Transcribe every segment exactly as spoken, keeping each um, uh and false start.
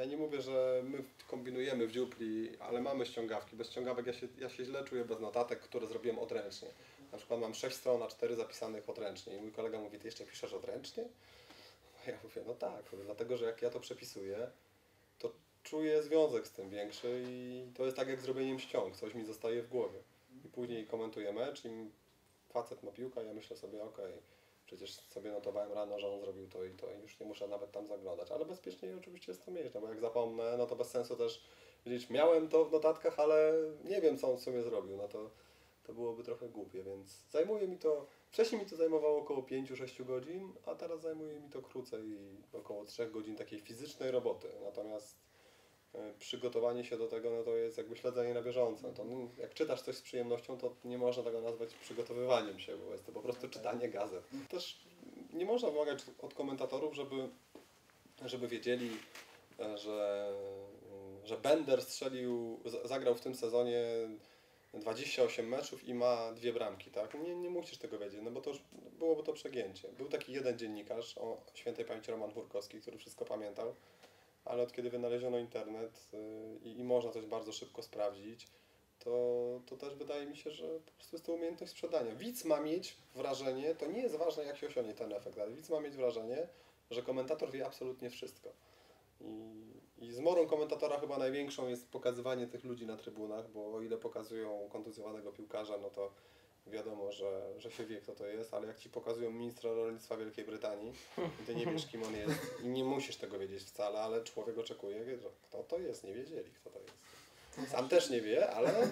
ja nie mówię, że my kombinujemy w dziupli, ale mamy ściągawki. Bez ściągawek ja się, ja się źle czuję bez notatek, które zrobiłem odręcznie. Na przykład mam sześć stron, a cztery zapisanych odręcznie i mój kolega mówi, ty jeszcze piszesz odręcznie? A ja mówię, no tak, dlatego że jak ja to przepisuję, to czuję związek z tym większy i to jest tak jak zrobieniem ściąg, coś mi zostaje w głowie. I później komentuję mecz i facet ma piłkę, ja myślę sobie, okej, okay, przecież sobie notowałem rano, że on zrobił to i to i już nie muszę nawet tam zaglądać, ale bezpieczniej oczywiście jest to mieć, no bo jak zapomnę, no to bez sensu też wiedzieć, miałem to w notatkach, ale nie wiem, co on w sumie zrobił, no to, to byłoby trochę głupie, więc zajmuje mi to, wcześniej mi to zajmowało około pięć do sześciu godzin, a teraz zajmuje mi to krócej, około trzech godzin takiej fizycznej roboty, natomiast przygotowanie się do tego, no to jest jakby śledzenie na bieżąco. To, no, jak czytasz coś z przyjemnością, to nie można tego nazwać przygotowywaniem się, bo jest to po prostu czytanie gazet. Też nie można wymagać od komentatorów, żeby, żeby wiedzieli, że, że Bender strzelił, zagrał w tym sezonie dwadzieścia osiem meczów i ma dwie bramki, tak? Nie, nie musisz tego wiedzieć, no bo to już byłoby to przegięcie. Był taki jeden dziennikarz o świętej pamięci Roman Wórkowski, który wszystko pamiętał, ale od kiedy wynaleziono internet yy, i, i można coś bardzo szybko sprawdzić, to, to też wydaje mi się, że po prostu jest to umiejętność sprzedania. Widz ma mieć wrażenie, to nie jest ważne jak się osiągnie ten efekt, ale widz ma mieć wrażenie, że komentator wie absolutnie wszystko. I, i zmorą komentatora chyba największą jest pokazywanie tych ludzi na trybunach, bo o ile pokazują kontuzjowanego piłkarza, no to wiadomo, że, że się wie, kto to jest, ale jak ci pokazują ministra rolnictwa Wielkiej Brytanii i ty nie wiesz, kim on jest i nie musisz tego wiedzieć wcale, ale człowiek oczekuje, że kto to jest, nie wiedzieli, kto to jest. Sam też nie wie, ale,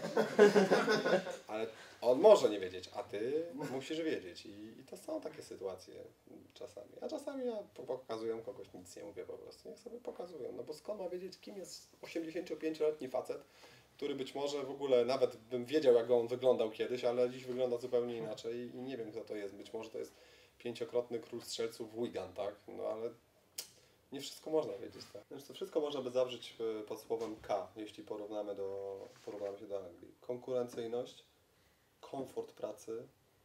ale on może nie wiedzieć, a ty musisz wiedzieć. I, i to są takie sytuacje czasami. A czasami ja pokazuję kogoś, nic nie mówię po prostu. Niech sobie pokazują. No bo skąd ma wiedzieć, kim jest osiemdziesięciopięcioletni facet, który być może w ogóle nawet bym wiedział, jak on wyglądał kiedyś, ale dziś wygląda zupełnie inaczej i nie wiem, kto to jest. Być może to jest pięciokrotny król strzelców Wigan, tak? No ale nie wszystko można wiedzieć, tak? Znaczy, to wszystko można by zawrzeć pod słowem K, jeśli porównamy, do, porównamy się do Anglii. Konkurencyjność, komfort pracy,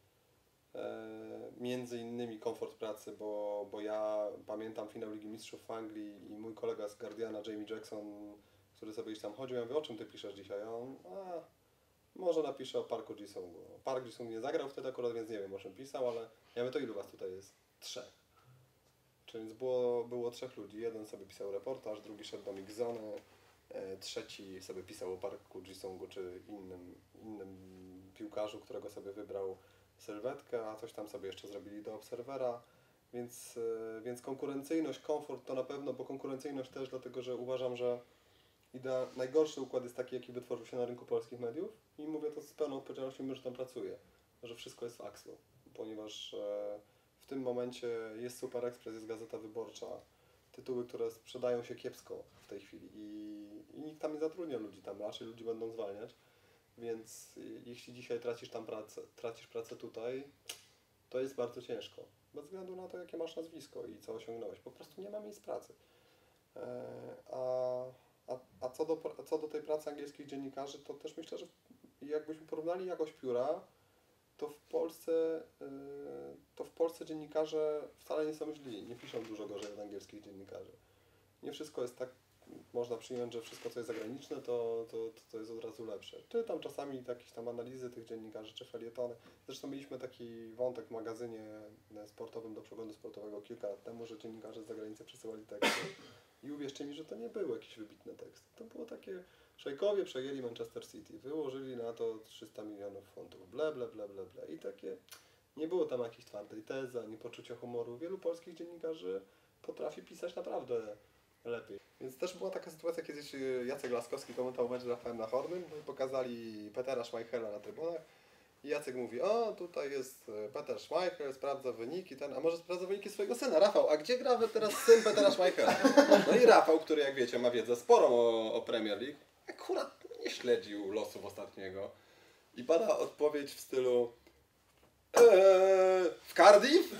e, między innymi komfort pracy, bo, bo ja pamiętam finał Ligi Mistrzów w Anglii i mój kolega z Guardiana, Jamie Jackson, który sobie gdzieś tam chodził, ja mówię, o czym ty piszesz dzisiaj? A on, a, może napiszę o Parku Ji-sungu. Park Ji-sung nie zagrał wtedy akurat, więc nie wiem, o czym pisał, ale ja mówię, to ilu was tutaj jest? Trzech. Więc było, było trzech ludzi. Jeden sobie pisał reportaż, drugi szedł do Mixzony, e, trzeci sobie pisał o Parku Ji-sungu czy innym, innym piłkarzu, którego sobie wybrał sylwetkę, a coś tam sobie jeszcze zrobili do Obserwera. Więc, e, więc konkurencyjność, komfort to na pewno, bo konkurencyjność też dlatego, że uważam, że idea, najgorszy układ jest taki, jaki wytworzył się na rynku polskich mediów i mówię to z pełną odpowiedzialnością, mimo że tam pracuję, że wszystko jest w Axlu, ponieważ e, w tym momencie jest Super Express, jest Gazeta Wyborcza, tytuły, które sprzedają się kiepsko w tej chwili i, i nikt tam nie zatrudnia ludzi, tam raczej ludzi będą zwalniać, więc jeśli dzisiaj tracisz tam pracę, tracisz pracę tutaj, to jest bardzo ciężko, bez względu na to, jakie masz nazwisko i co osiągnąłeś, po prostu nie ma miejsc pracy. E, a, a, a co do, co do tej pracy angielskich dziennikarzy, to też myślę, że jakbyśmy porównali jakość pióra, to w Polsce, to w Polsce dziennikarze wcale nie są źli, nie piszą dużo gorzej od angielskich dziennikarzy. Nie wszystko jest tak, można przyjąć, że wszystko co jest zagraniczne to, to, to jest od razu lepsze. Czytam czasami jakieś tam analizy tych dziennikarzy czy felietony. Zresztą mieliśmy taki wątek w magazynie sportowym do przeglądu sportowego kilka lat temu, że dziennikarze z zagranicy przesyłali teksty i uwierzcie mi, że to nie były jakieś wybitne teksty. To było takie, szejkowie przejęli Manchester City, wyłożyli na to trzysta milionów funtów, ble, ble, ble, ble, ble. I takie, nie było tam jakiejś twardej tezy, ani poczucia humoru. Wielu polskich dziennikarzy potrafi pisać naprawdę lepiej. Więc też była taka sytuacja, kiedyś Jacek Laskowski komentował mecz z Rafałem Nachornym, no i pokazali Petera Schmeichela na trybunach i Jacek mówi, o tutaj jest Peter Schmeichel, sprawdza wyniki, ten, a może sprawdza wyniki swojego syna. Rafał, a gdzie gra teraz syn Petera Schmeichela? No i Rafał, który jak wiecie ma wiedzę sporą o, o Premier League, akurat nie śledził losów ostatniego i pada odpowiedź w stylu eee, w Cardiff?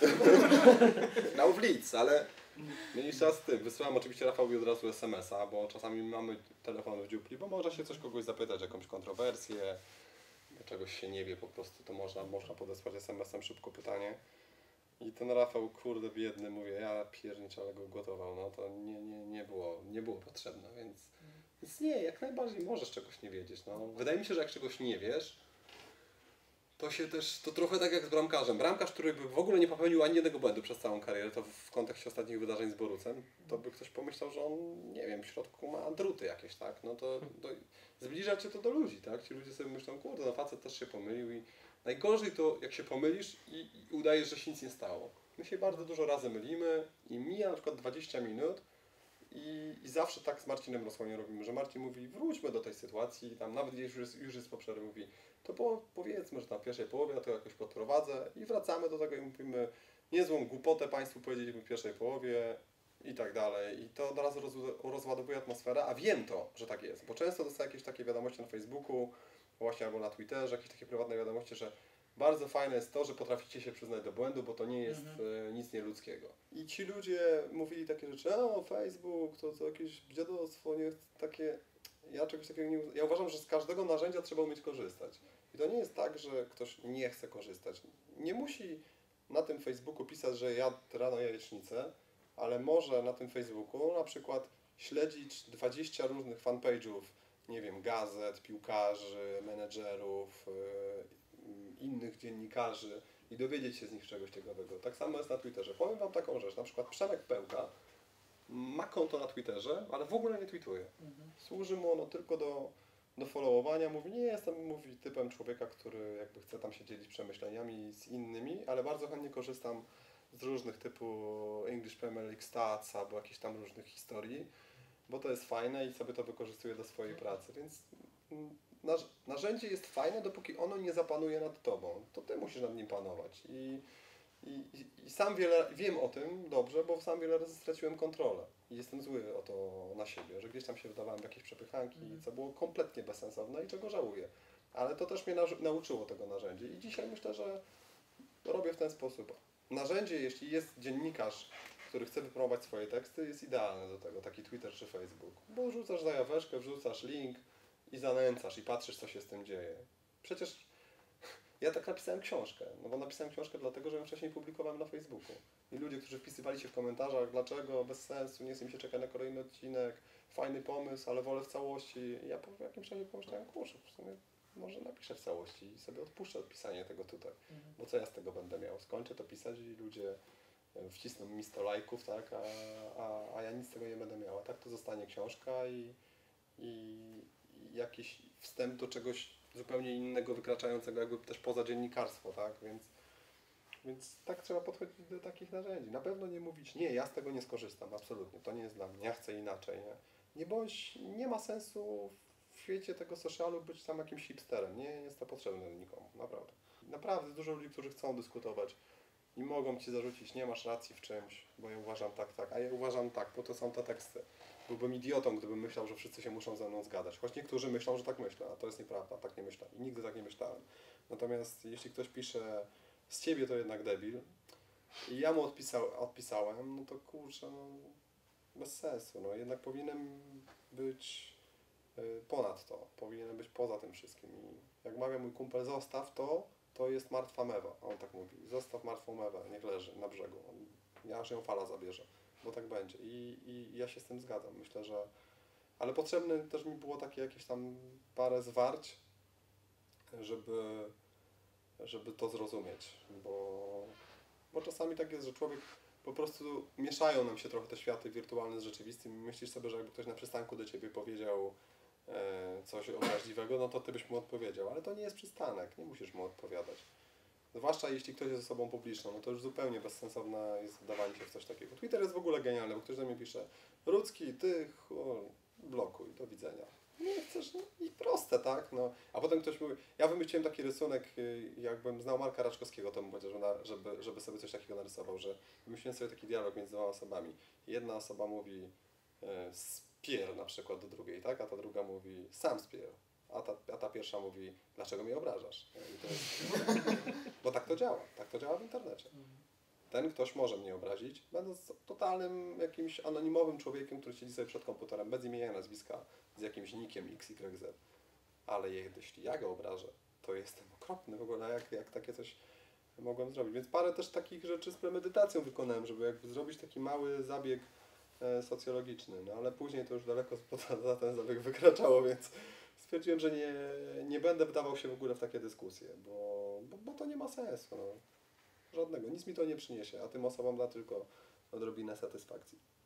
Grał w Leeds, ale mniejsza z tym. Wysyłam oczywiście Rafałowi od razu es em es a, bo czasami mamy telefon w dziupli, bo można się coś kogoś zapytać, jakąś kontrowersję, czegoś się nie wie po prostu, to można, można podesłać es em es em szybko pytanie. I ten Rafał, kurde biedny, mówię, ja pierniczę, ale go gotował, no to nie, nie, nie, było, nie było potrzebne, więc, więc nie, jak najbardziej możesz czegoś nie wiedzieć. No. Wydaje mi się, że jak czegoś nie wiesz, to się też, to trochę tak jak z bramkarzem. Bramkarz, który by w ogóle nie popełnił ani jednego błędu przez całą karierę, to w kontekście ostatnich wydarzeń z Borucem, to by ktoś pomyślał, że on, nie wiem, w środku ma druty jakieś, tak? No to, to zbliża cię to do ludzi, tak? Ci ludzie sobie myślą, kurde, no facet też się pomylił i najgorzej to, jak się pomylisz i, i udajesz, że się nic nie stało. My się bardzo dużo razy mylimy i mija na przykład dwadzieścia minut i, i zawsze tak z Marcinem Rosłoniem robimy, że Marcin mówi, wróćmy do tej sytuacji, tam nawet gdzieś już jest, już jest po przerwie, mówi, to po, powiedzmy, że tam w pierwszej połowie ja to jakoś podprowadzę i wracamy do tego i mówimy, niezłą głupotę Państwu powiedzieliśmy w pierwszej połowie i tak dalej. I to od razu roz, rozładowuje atmosferę, a wiem to, że tak jest, bo często dostaję jakieś takie wiadomości na Facebooku, właśnie albo na Twitterze, jakieś takie prywatne wiadomości, że bardzo fajne jest to, że potraficie się przyznać do błędu, bo to nie jest mhm. e, nic nieludzkiego. I ci ludzie mówili takie rzeczy, o Facebook, to, to jakieś dziadostwo, nie takie... Ja czegoś takiego nie... Ja uważam, że z każdego narzędzia trzeba umieć korzystać. I to nie jest tak, że ktoś nie chce korzystać. Nie musi na tym Facebooku pisać, że jadł rano jajecznicę, ale może na tym Facebooku na przykład śledzić dwadzieścia różnych fanpage'ów, nie wiem, gazet, piłkarzy, menedżerów, yy, innych dziennikarzy i dowiedzieć się z nich czegoś ciekawego. Tak samo jest na Twitterze. Powiem Wam taką rzecz, na przykład Przemek Pełka ma konto na Twitterze, ale w ogóle nie tweetuje. Mhm. Służy mu ono tylko do, do followowania. Mówi, nie jestem mówi, typem człowieka, który jakby chce tam się dzielić przemyśleniami z innymi, ale bardzo chętnie korzystam z różnych typu English Premier League Stats albo jakichś tam różnych historii, bo to jest fajne i sobie to wykorzystuję do swojej pracy, więc narzędzie jest fajne, dopóki ono nie zapanuje nad tobą. To ty musisz nad nim panować. I, i, i sam wiele, wiem o tym dobrze, bo sam wiele razy straciłem kontrolę. I jestem zły o to na siebie, że gdzieś tam się wydawałem w jakieś przepychanki, mm. co było kompletnie bezsensowne i czego żałuję. Ale to też mnie nauczyło tego narzędzia. I dzisiaj myślę, że robię w ten sposób. Narzędzie, jeśli jest dziennikarz, który chce wypromować swoje teksty, jest idealne do tego, taki Twitter czy Facebook. Bo wrzucasz zajaweczkę, wrzucasz link i zanęcasz i patrzysz, co się z tym dzieje. Przecież ja tak napisałem książkę, no bo napisałem książkę dlatego, że ją wcześniej publikowałem na Facebooku. I ludzie, którzy wpisywali się w komentarzach, dlaczego, bez sensu, nie chce mi się czekać na kolejny odcinek, fajny pomysł, ale wolę w całości. I ja po jakimś czasie pomyślałem, kurczę, w sumie może napiszę w całości i sobie odpuszczę pisanie tego tutaj. Mhm. Bo co ja z tego będę miał? Skończę to pisać i ludzie wcisną mi sto lajków, tak, a, a, a ja nic z tego nie będę miała. Tak to zostanie książka i, i, i jakiś wstęp do czegoś zupełnie innego, wykraczającego jakby też poza dziennikarstwo, tak, więc, więc tak trzeba podchodzić do takich narzędzi. Na pewno nie mówić, nie, ja z tego nie skorzystam, absolutnie, to nie jest dla mnie, ja chcę inaczej, nie. Nie bądź, nie ma sensu w świecie tego socialu być tam jakimś hipsterem, nie jest to potrzebne nikomu, naprawdę. Naprawdę dużo ludzi, którzy chcą dyskutować i mogą Ci zarzucić, nie masz racji w czymś, bo ja uważam tak, tak, a ja uważam tak, bo to są te teksty. Byłbym idiotą, gdybym myślał, że wszyscy się muszą ze mną zgadzać. Choć niektórzy myślą, że tak myślę, a to jest nieprawda, tak nie myślę. I nigdy tak nie myślałem. Natomiast jeśli ktoś pisze, z Ciebie to jednak debil, i ja mu odpisał, odpisałem, no to kurczę, no, bez sensu. No, jednak powinienem być y, ponad to, powinienem być poza tym wszystkim. I jak mawia mój kumpel, zostaw to, to jest martwa mewa. On tak mówi, zostaw martwą mewę, niech leży na brzegu. Ja aż ją fala zabierze, bo tak będzie. I, i ja się z tym zgadzam. Myślę, że... Ale potrzebne też mi było takie jakieś tam parę zwarć, żeby, żeby to zrozumieć. Bo, bo czasami tak jest, że człowiek po prostu mieszają nam się trochę te światy wirtualne z rzeczywistym i myślisz sobie, że jakby ktoś na przystanku do Ciebie powiedział e, coś obraźliwego, no to Ty byś mu odpowiedział. Ale to nie jest przystanek, nie musisz mu odpowiadać. Zwłaszcza jeśli ktoś jest osobą publiczną, no to już zupełnie bezsensowne jest wdawanie się w coś takiego. Twitter jest w ogóle genialny, bo ktoś do mnie pisze, Rudzki, ty, o, blokuj, do widzenia. Nie chcesz, no i proste, tak? No. A potem ktoś mówi, ja wymyśliłem taki rysunek, jakbym znał Marka Raczkowskiego, to bym powiedział, żeby, żeby sobie coś takiego narysował, że wymyśliłem sobie taki dialog między dwoma osobami. Jedna osoba mówi e, spier na przykład do drugiej, tak? A ta druga mówi sam spier. A ta, a ta pierwsza mówi, dlaczego mnie obrażasz? I to jest... Bo tak to działa, tak to działa w internecie. Ten ktoś może mnie obrazić, będąc totalnym jakimś anonimowym człowiekiem, który siedzi sobie przed komputerem, bez imienia i nazwiska, z jakimś nickiem X Y Z. Ale jeśli ja go obrażę, to jestem okropny w ogóle, jak, jak takie coś mogłem zrobić. Więc parę też takich rzeczy z premedytacją wykonałem, żeby jakby zrobić taki mały zabieg e, socjologiczny, no ale później to już daleko poza ten zabieg wykraczało, więc stwierdziłem, że nie, nie będę wdawał się w ogóle w takie dyskusje, bo, bo, bo to nie ma sensu. No. Żadnego, nic mi to nie przyniesie, a tym osobom da tylko odrobinę satysfakcji.